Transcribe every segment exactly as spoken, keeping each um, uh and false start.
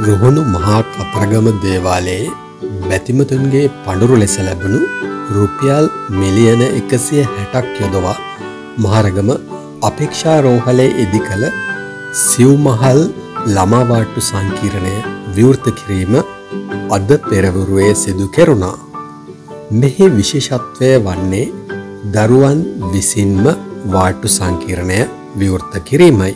රුහුණු මහා කතරගම දේවාලයේ බැතිමතුන්ගේ පඬුරු ලෙස ලැබුණු රුපියල් මිලියන එකසිය හැටක් යොදවා මහරගම අපේක්ෂා රෝහලේ ඉදි කළ සිව්මහල් ළමා වාට්ටු සංකීර්ණය විවෘත කිරීම අද පෙරවරුවේ සිදු කෙරුණා. මෙහි විශේෂත්වය වන්නේ දරුවන් විසින්ම වාට්ටු සංකීර්ණය විවෘත කිරීමයි.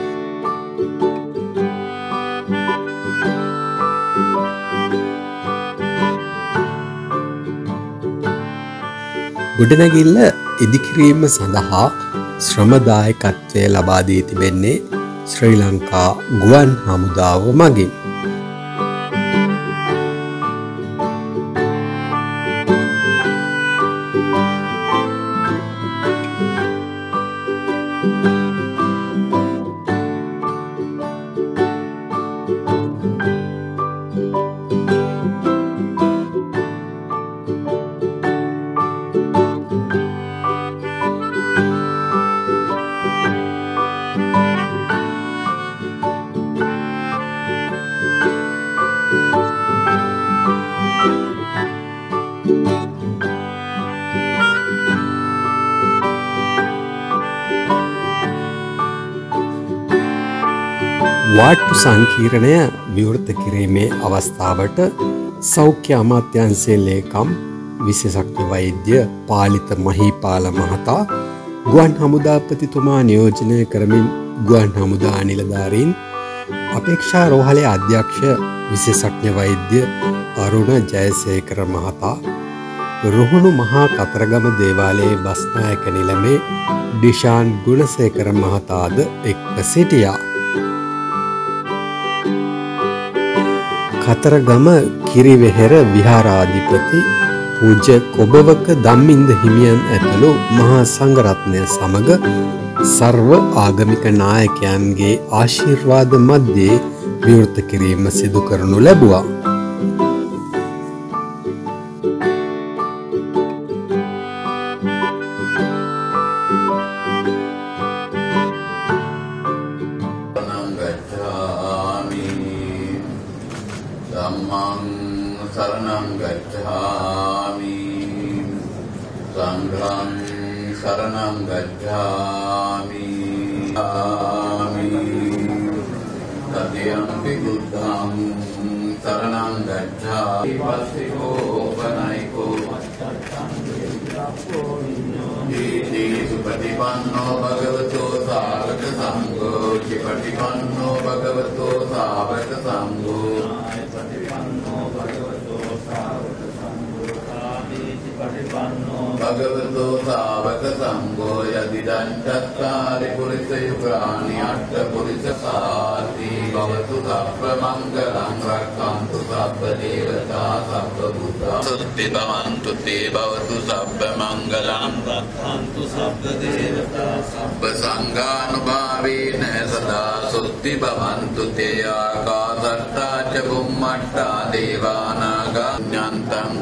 ගොඩනැගිල්ල ඉදිකිරීම සඳහා ශ්‍රමදායකත්වය ලබා දී තිබෙන්නේ ශ්‍රී ලංකා ගුවන් හමුදාව මගින්. වාට්ටු සංකීර්ණය විවෘත කිරීමේ අවස්ථාවට සෞඛ්‍ය අමාත්‍යාංශයේ ලේකම් විශේෂඥ වෛද්‍ය පාලිත මහීපාල මහතා ගුවන් හමුදාපතිතුමා නියෝජනය කරමින් ගුවන් හමුදා නිලධාරීන් අපේක්ෂා රෝහලේ අධ්‍යක්ෂ විශේෂඥ වෛද්‍ය අරුණ ජයසේකර මහතා රුහුණු මහා කතරගම දේවාලයේ බස්නායක නිලමේ ඩිෂාන් ගුණසේකර මහතාද එක්ව සිටියා. කතරගම කිරිවෙහෙර විහාරාධිපති පූජ්‍ය කොබවක ධම්මින්ද හිමියන් ඇතුළු මහා සංඝරත්නය සමග සර්ව ආගමික නායකයන්ගේ ආශිර්වාද මැද්දේ විවෘත කිරීම සිදු කරනු ලැබුවා. Dhammam saranam gacchami sangham saranam gacchami tatyampi buddham saranam gacchami vasiko panaiko iti supatipanno bhagavato savaka sangho chipatipanno bhagavato savaka sangho Bhagavato Savaka Sangho Yadidan Chattari Purisa Yugrani Atta Purisa Sati Bhavatu Sabba Mangalam Rakkantu Sabba Devata Sabba Buddha Sutti Bhavantu Te Bhavatu Sabba Mangalam Rakkantu Sabba Devata Sabba Sanghanubhavena Sada Sutti Bhavantu Te Akasarta Cha Bummatta Devanaga Nyantam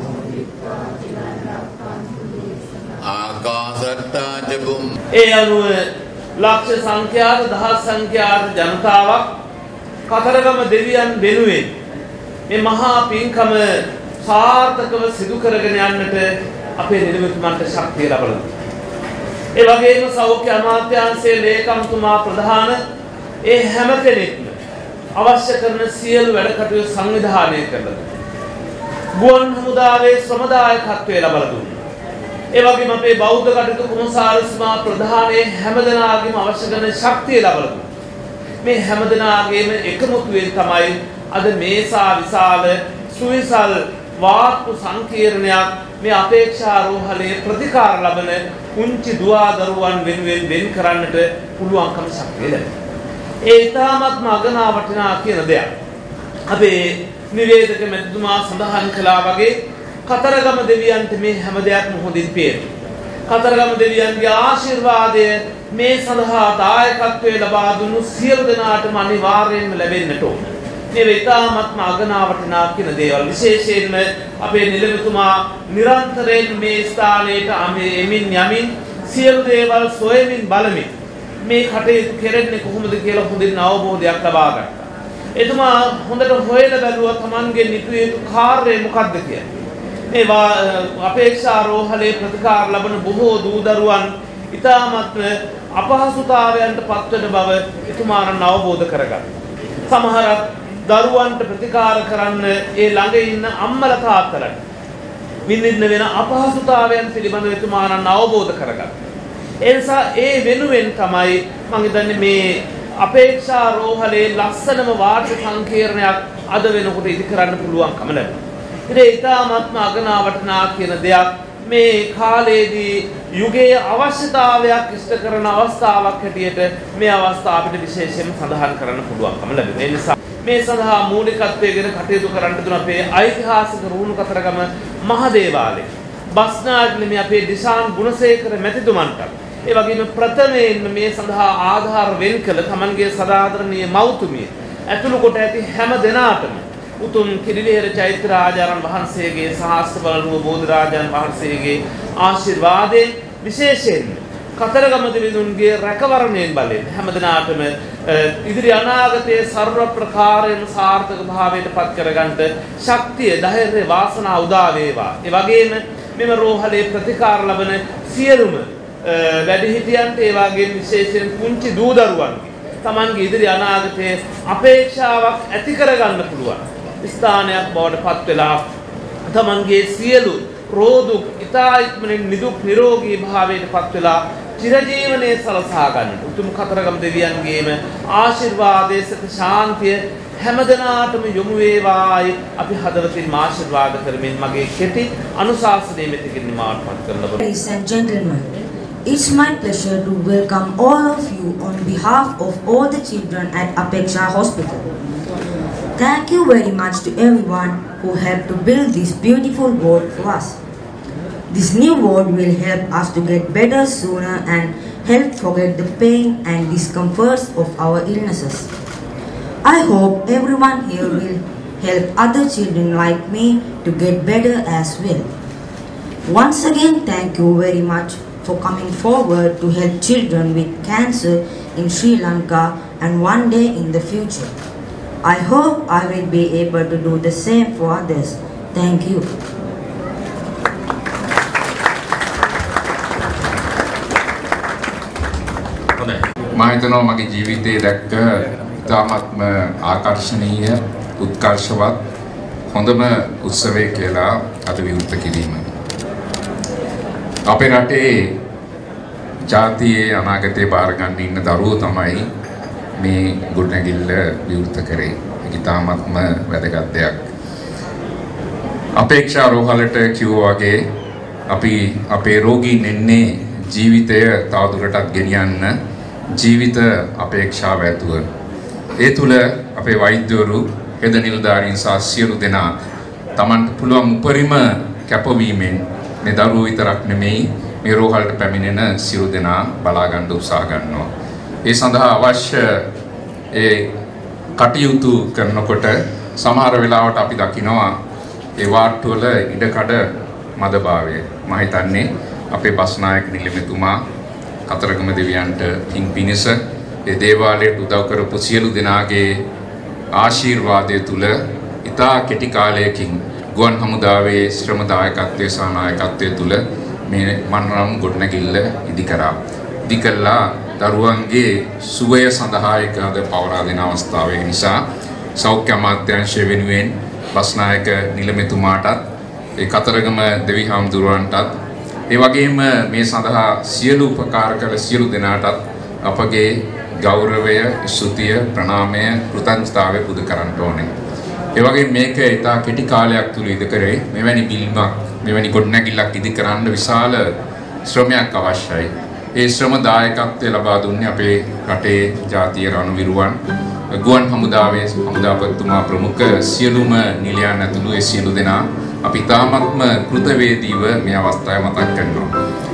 ඒ අනුව ලක්ෂ සංඛ්‍යාත දහස් සංඛ්‍යාත ජනතාවක් කතරගම දෙවියන් වෙනුවෙන් මේ මහා පින්කම සාර්ථකව සිදු කරගෙන යන්නට අපේ නිලමේතුමන්ට ශක්තිය ලැබලා තියෙනවා. ඒ වගේම සෞඛ්‍ය අමාත්‍යාංශයේ ලේකම්තුමා ප්‍රධාන ඒ හැම කෙනෙක්ම අවශ්‍ය කරන සියලු වැඩ කටයුතු සංවිධානය කරලා ගුවන් හමුදාවේ ශ්‍රමදායකත්වය ලැබලා දුන්නා. ඒ වගේම අපේ බෞද්ධ කටයුතු කොමසාරිස්මා ප්‍රධානයේ හැමදෙනාගේම අවශ්‍ය කරන ශක්තිය ලබා දුන්නා. මේ හැමදෙනාගේම එකමුතුවෙන් තමයි අද මේසා විශාල සුවිසල් වාට්ටු සංකීර්ණයක් මේ අපේක්ෂා රෝහලේ ප්‍රතිකාර ලබන කුංචි දුවා දරුවන් වෙනුවෙන් වෙන් කරන්නට පුළුවන්කම ශක්තිය ලැබෙනවා. ඒ ඊටාත්ම අගනා වටිනා කියන දෙයක්. අපේ නිවේදක මෙතුමා සඳහන් කළා වගේ කතරගම දෙවියන්ට මේ හැම දෙයක්ම හොඳින් පේනවා. කතරගම දෙවියන්ගේ ආශිර්වාදය මේ සඳහා දායකත්වයේ ලබා දුන්නු සියලු දෙනාටම අනිවාර්යයෙන්ම ලැබෙන්නට ඕන. මේ විතාමත්ම අගනා වටිනා කියන දේවල් විශේෂයෙන්ම අපේ නිලමේතුමා නිරන්තරයෙන් මේ ස්ථානයට එමින් යමින් සියලු දේවල් සොයමින් බලමින් මේ කටයුතු කෙරෙන්නේ කොහොමද කියලා හොඳින් අවබෝධයක් ලබා ගත්තා. එතුමා හොඳට හොයලා බැලුවා තමන්ගේ නිතුවේ කාර්යය මොකක්ද කියලා. මේ අපේක්ෂා රෝහලේ ප්‍රතිකාර ලබන බොහෝ දූ දරුවන් ඉතාමත් අපහසුතාවයන්ට පත්වන බව එතුමාට අවබෝධ කරගත්තා. සමහරක් දරුවන්ට ප්‍රතිකාර කරන්න ඒ ළඟ ඉන්න අම්මලා තාත්තලා විඳින්න වෙන අපහසුතාවයන් පිළිබඳව එතුමාට අවබෝධ කරගත්තා. ඒ නිසා ඒ වෙනුවෙන් තමයි මම හිතන්නේ මේ අපේක්ෂා රෝහලේ ලස්සනම වාර්ෂික සංකීර්ණයක් අද වෙනකොට ඉදි කරන්න පුළුවන්කම ලැබුණා. ඉතින් ඊටාත්ම අගනාවටනා කියන දෙයක් මේ කාලයේදී යුගයේ අවශ්‍යතාවයක් ඉෂ්ට කරන අවස්ථාවක් හැටියට මේ අවස්ථාව අපිට විශේෂයෙන් සඳහන් කරන්න පුළුවන්කම ලැබෙනවා. ඒ නිසා මේ සඳහා මූලිකත්වයෙන් කටයුතු කරන්න දුන අපේ ඓතිහාසික රුහුණු කතරගම මහදේවාලය බස්නායකලි අපේ දිසාන් ගුණසේකර මැතිතුමන්ට ඒ වගේම ප්‍රථමයෙන්ම මේ සඳහා ආධාර වෙන් කළ තමන්ගේ සදාදරණීය මව්තුමිය ඇතුළු කොට ඇති හැම දෙනාටම උතුම් කිරිලේර චෛත්‍යරාජාරන් වහන්සේගේ සහස්‍රබලරුව බෝධිරාජාන් වහන්සේගේ ආශිර්වාදයෙන් විශේෂයෙන් කතරගම දෙවිඳුන්ගේ රැකවරණයෙන් බලයෙන් හැම දිනාටම ඉදිරි අනාගතයේ සර්ව ප්‍රකාරයෙන් සාර්ථක භාවයට පත් කරගන්නට ශක්තිය ධෛර්ය වාසනාව උදා වේවා. ඒ වගේම මෙම රෝහලේ ප්‍රතිකාර ලබන සියලුම වැඩිහිටියන්ට ඒ වගේම විශේෂයෙන් පුංචි දූ දරුවන්ගේ තමන්ගේ ඉදිරි අනාගතයේ අපේක්ෂාවක් ඇති කරගන්න පුළුවන් ස්ථානයක් බවට පත් වෙලා තමන්ගේ සියලු රෝදුක් ඉතා ඉක්මනින් නිදුක් නිරෝගී භාවයට පත් වෙලා චිරජීවනයේ සලසා ගන්නට උතුම් කතරගම දෙවියන්ගේම ආශිර්වාදයේ සත ශාන්තිය හැමදෙනාටම යොමු වේවායි අපි හදවතින් ආශිර්වාද කරමින් මගේ කෙටි අනුශාසනය මෙතකින් නිමාවට පත් කරනවා. Ladies and gentlemen, it's my pleasure to welcome all of you on behalf of all the children at Apeksha Hospital. Thank you very much to everyone who helped to build this beautiful ward for us. This new ward will help us to get better sooner and help forget the pain and discomforts of our illnesses. I hope everyone here will help other children like me to get better as well. Once again, thank you very much for coming forward to help children with cancer in Sri Lanka and one day in the future. I hope I will be able to do the same for others. Thank you. මම හිතනවා මගේ ජීවිතයේ දැක්ක ඉතාමත්ම ආකර්ශනීය උත්කර්ෂවත් හොඳම උත්සවය කියලා අද විවෘත කිරීම. අපේ රටේ ජාතියේ අනාගතේ බාර ගන්න ඉන්න දරුවෝ තමයි මේ ගොඩනැගිල්ල විවෘත කරේ. ඒක ඉතාමත්ම වැදගත් දෙයක්. අපේක්ෂා රෝහලට කිව්වා වගේ අපි අපේ රෝගීන් එන්නේ ජීවිතය තවදුරටත් ගෙනියන්න ජීවිත අපේක්ෂාව ඇතුව. ඒ තුල අපේ වෛද්‍යවරු හෙද නිලධාරීන් සහ සියලු දෙනා Tamanට පුළුවන් උපරිම කැපවීමෙන් මේ දරුවෝ විතරක් නෙමෙයි මේ රෝහලට පැමිණෙන සියලු දෙනා බලා ගන්න උත්සාහ ගන්නවා. ඒ සඳහා අවශ්‍ය ඒ කටයුතු කරනකොට සමහර වෙලාවට අපි දකිනවා ඒ වාට්ටු වල ඉඩකඩ මදභාවය. මම හිතන්නේ අපේ බස්නායක නිලමේතුමා කතරගම දෙවියන්ට පින් පිණිස ඒ දේවාලයට උදව් කරපු සියලු දෙනාගේ ආශිර්වාදය තුල ඉතා කෙටි කාලයකින් ගුවන් හමුදාවේ ශ්‍රම දායකත්වයේ සහ නායකත්වයේ තුල මේ මන්රම් ගොඩනැගිල්ල ඉදි කරා. ඉදි කළා දරුවන්ගේ සුවය සඳහා එකද පවරා දෙන අවස්ථාවේ නිසා සෞඛ්‍ය අමාත්‍යාංශය වෙනුවෙන් බස්නායක නිලමේතුමාටත් ඒ කතරගම දෙවි හාමුදුරුවන්ටත් ඒ වගේම මේ සඳහා සියලු උපකාර කළ සියලු දෙනාටත් අපගේ ගෞරවය, ස්තුතිය, ප්‍රණාමය, කෘතඥතාවය පුද කරන්න ඕනේ. ඒ වගේම මේක ඉතා කෙටි කාලයක් තුල ඉදි කරේ මෙවැනි බිල්මක්, මෙවැනි ගොඩනැගිල්ලක් ඉදි කරන්න විශාල ශ්‍රමයක් අවශ්‍යයි. ඒ ශ්‍රම දායකත්වය ලබා දුන්නේ අපේ රටේ ජාතිය රණවිරුවන්, ගුවන් හමුදාවේ හමුදාපතිතුමා ප්‍රමුඛ සියලුම නිලයන් ඇතුළු ඒ සියලු දෙනා අපි තාමත්ම කෘතවේදීව මේ අවස්ථාවේ මතක් කරනවා.